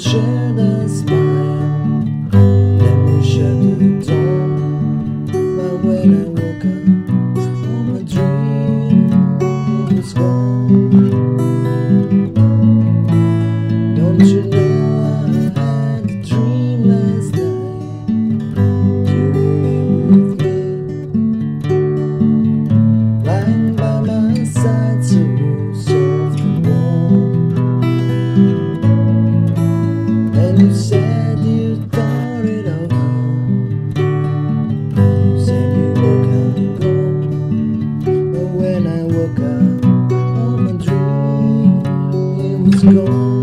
share the smile, then we share the dawn. But when I woke up, all my dream it was gone. Don't you know I had a dream last night? You were with me, lying by my side, so soft and warm. And you said you thought it over. You said you were coming home. But when I woke up, all my dream it was gone.